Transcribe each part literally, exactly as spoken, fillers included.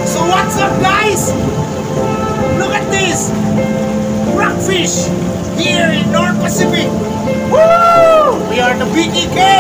So what's up, guys? Look at this rockfish here in North Pacific. Woo! We are the B K K.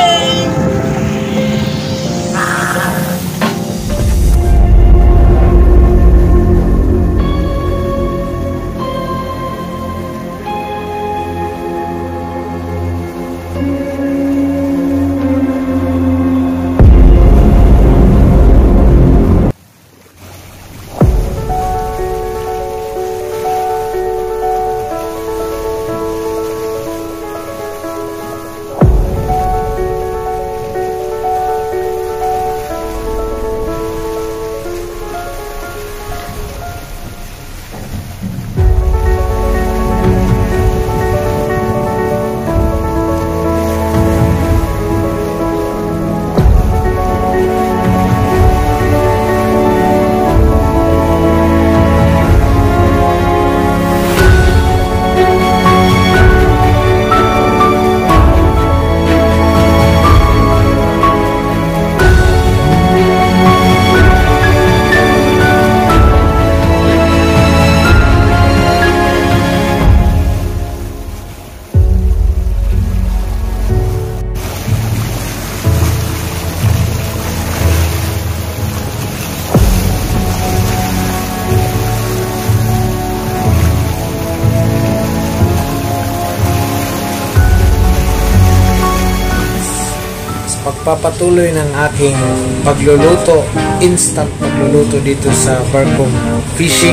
Pagpapatuloy ng aking pagluluto, instant pagluluto dito sa Barkong Fishing.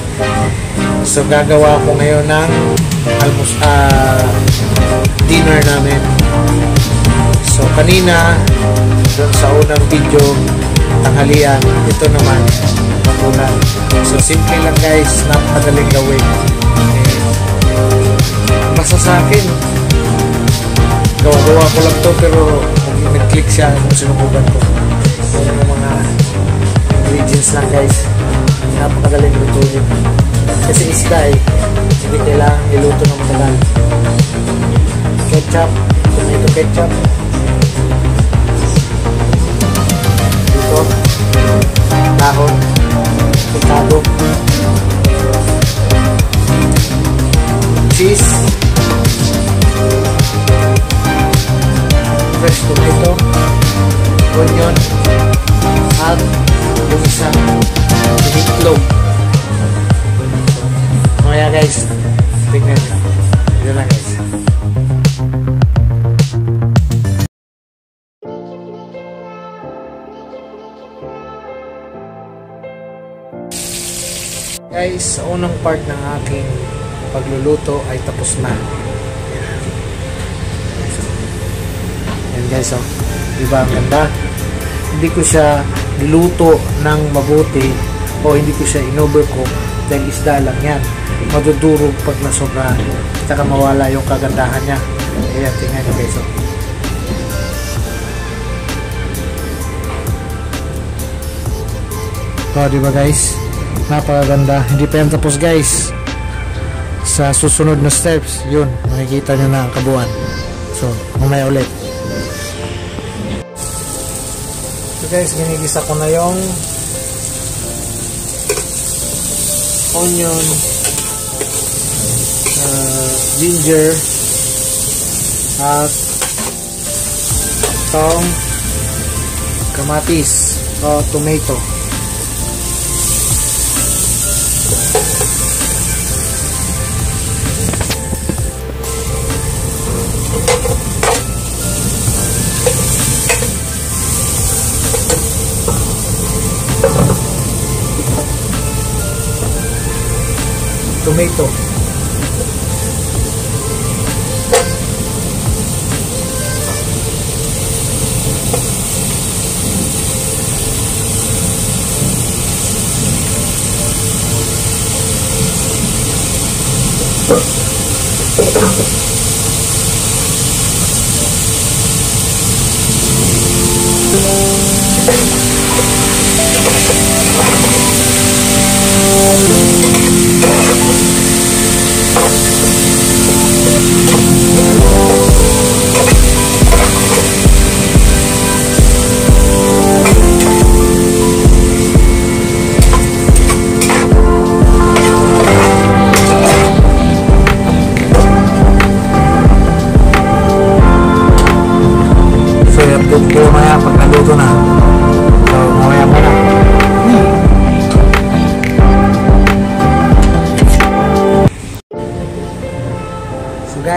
So gagawa ko ngayon ng almost uh, dinner namin. So kanina doon sa unang video tanghalian, ito naman hapunan. So simple lang guys, napakadaling gawin. Eh, basta sa akin gawa-gawa ko lang to, pero nag-click siya kung sinubukan ko. Yan yung mga ingredients lang guys, napakadaling lutuin kasi isda eh, hindi kailangan niluto ng matagal. Ketchup, tomato ketchup dito, dahon picado, cheese, fresh tomato, onion, at yung isang itlog. Mamaya guys, tingnan nyo. Yun lang guys. Guys, sa unang part ng aking pagluluto ay tapos na. Yan guys, oh. Diba ang ganda? Hindi ko siya niluto ng mabuti o hindi ko siya inovercook dahil isda lang yan. Madudurog pag nasobra, saka mawala yung kagandahan niya. Ayan, tingnan nyo guys, oh. Oh, diba guys? Napakaganda. Hindi pa yan tapos guys. Sa susunod na steps, yun, makikita nyo na ang kabuuan. So, mamaya ulit. So guys, ginigisa ko na yung onion, uh, ginger, at itong kamatis o tomato. Tomato.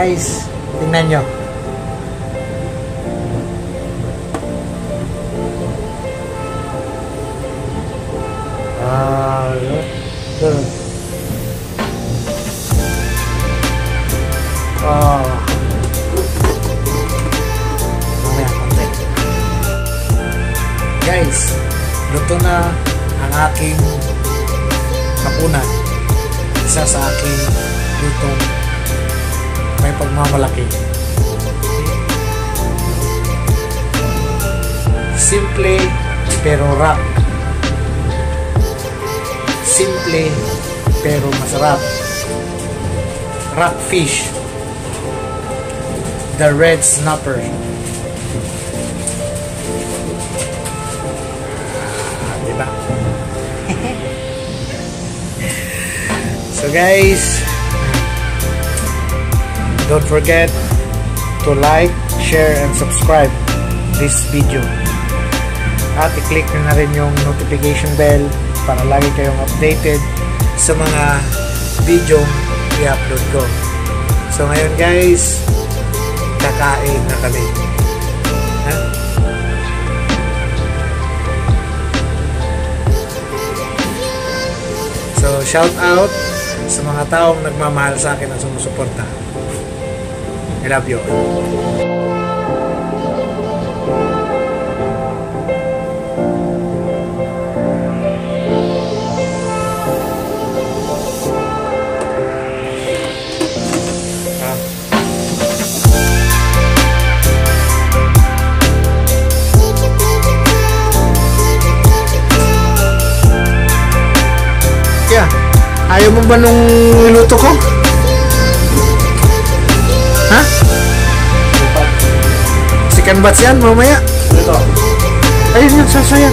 guys, tingnan nyo. Ah, uh, oh. Mamaya, konti. Guys, luto na ang aking hapunan. Isa sa aking lutong may pagmamalaki. Simple pero rap. Simple pero masarap. Rockfish, the red snapper. Ah, diba? So guys, don't forget to like, share, and subscribe this video. At i-click na rin yung notification bell para lagi kayong updated sa mga video i-upload ko. So ngayon guys, kakain na kami. Ha? So shout out sa mga taong nagmamahal sa akin at sumusuporta. I love you. Yeah. Ayaw mo ba nung niluto ko? Ha? Chicken bats yan mamaya? Ito. Ayun yun, sasayan.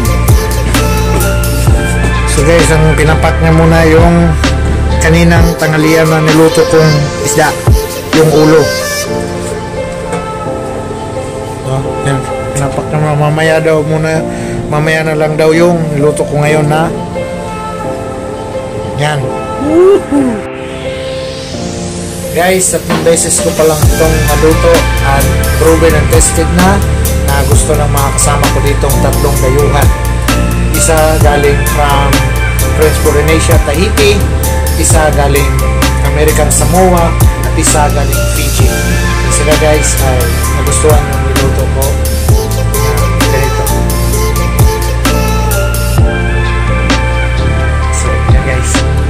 So guys, ang pinapak niya muna yung kaninang tanghalian na niluto kong isda. Yung ulo. Oh, yan. Pinapak niya mamaya daw muna. Mamaya na lang daw yung niluto ko ngayon na yan. Woohoo! Guys, tatlong beses ko pa lang itong naluto at proven and tested na na gusto ng mga kasama ko ditong tatlong dayuhan. Isa galing from French Polynesia, Tahiti, isa galing American Samoa, at isa galing Fiji. At sila guys ay nagustuhan yung niluto ko na ganito. So, yan guys.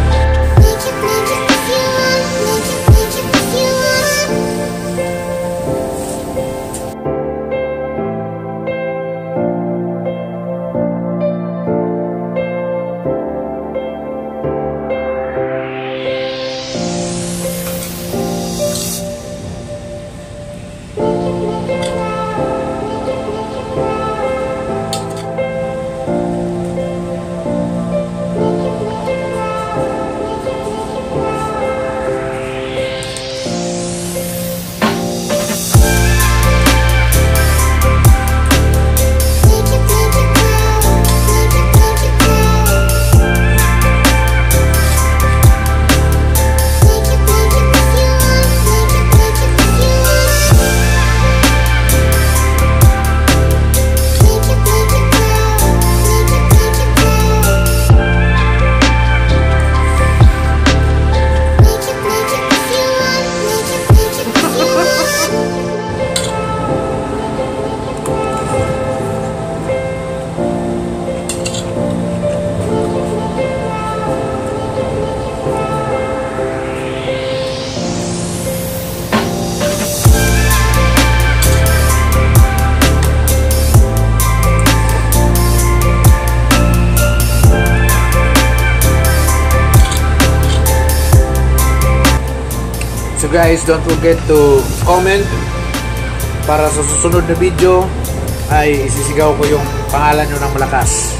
So guys, don't forget to comment para sa susunod na video ay isisigaw ko yung pangalan nyo ng malakas.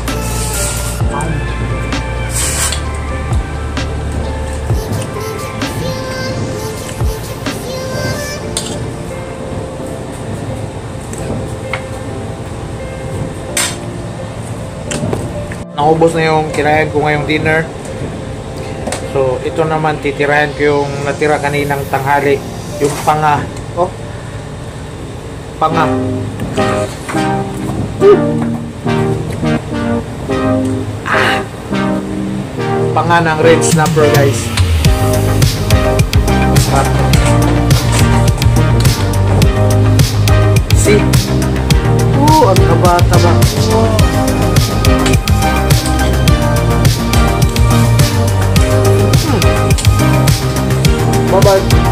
Naubos na yung kinain ko ngayong dinner. So ito naman titirahin ko yung natira kaninang tanghali Yung panga. Oh. Panga. Ah. Panga ng red snapper, guys. Masarap. See? Oh, ang taba-taba. Oh. Hmm. Bye-bye.